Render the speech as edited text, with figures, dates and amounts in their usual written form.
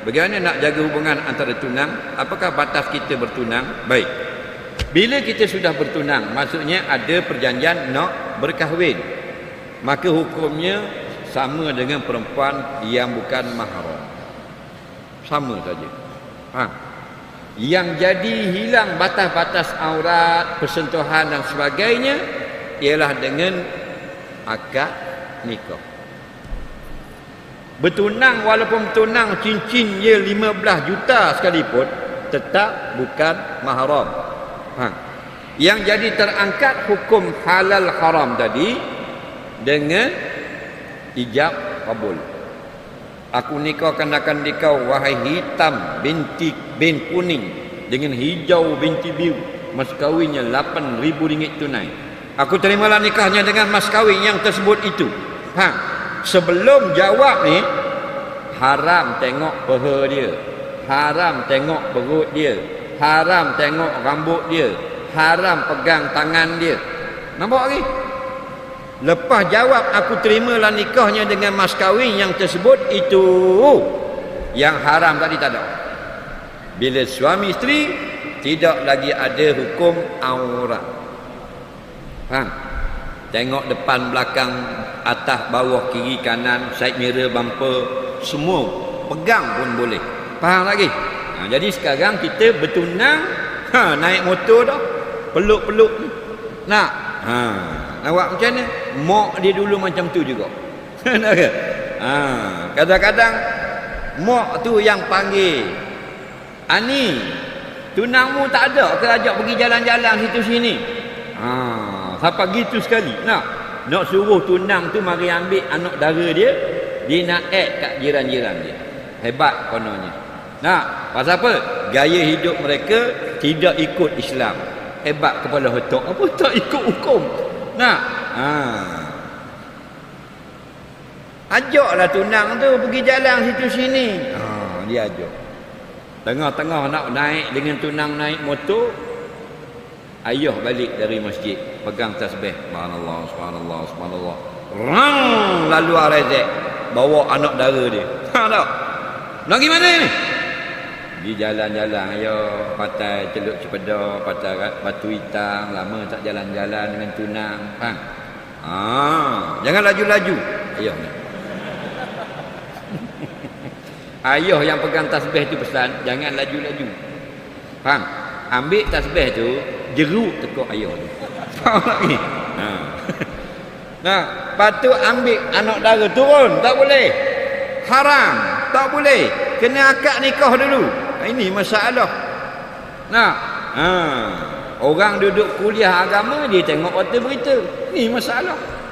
Bagaimana nak jaga hubungan antara tunang? Apakah batas kita bertunang? Baik. Bila kita sudah bertunang, maksudnya ada perjanjian nak berkahwin, maka hukumnya sama dengan perempuan yang bukan mahram. Sama saja. Yang jadi hilang batas-batas aurat, persentuhan dan sebagainya ialah dengan akad nikah. Bertunang, walaupun bertunang cincin dia 15 juta sekalipun, tetap bukan mahram. Yang jadi terangkat hukum halal haram tadi dengan ijab kabul. Aku nikahkan akan nikah wahai hitam binti bin kuning dengan hijau binti biru. Mas kawinnya RM8,000 tunai. Aku terimalah nikahnya dengan mas kawin yang tersebut itu. Sebelum jawab ni, haram tengok peha dia, haram tengok perut dia, haram tengok rambut dia, haram pegang tangan dia. Nampak lagi? Lepas jawab aku terimalah nikahnya dengan mas kahwin yang tersebut itu, yang haram tadi tak ada. Bila suami isteri tidak lagi ada hukum aurat. Tengok depan belakang, atas bawah, kiri kanan, side mirror, bumper, semua pegang pun boleh. Faham lagi? Jadi sekarang kita bertunang, naik motor dah, peluk-peluk nak. Awak macam mana? Mak dia dulu macam tu juga. Kadang-kadang mak tu yang panggil, Ani, tunangmu tak ada ke ajak pergi jalan-jalan situ sini? Sampai gitu sekali. Nak suruh tunang tu mari ambil anak dara dia, dia nak add kat jiran-jiran dia. Hebat kononnya. Pasal apa? Gaya hidup mereka tidak ikut Islam. Hebat kepala otak. Apa tak ikut hukum? Ajaklah tunang tu pergi jalan situ sini. Dia ajak. Tengah-tengah nak naik dengan tunang naik motor, ayah balik dari masjid pegang tasbih, subhanallah subhanallah subhanallah, rang lalu rezek bawa anak dara dia. Tak nak pergi mana ni? Di jalan-jalan, ayo patai Teluk Cipeda, patai Batu Hitam, lama tak jalan-jalan dengan tunang. Jangan laju-laju ayah ni. Ayah yang pegang tasbih tu pesan, jangan laju-laju. Faham? Ambil tasbih tu, jeruk tekuk ayah tu. Faham lagi? Lepas tu ambil anak dara, turun, tak boleh. Haram, tak boleh. Kena akad nikah dulu. Ini masalah. Orang duduk kuliah agama, dia tengok warta berita. Ini masalah.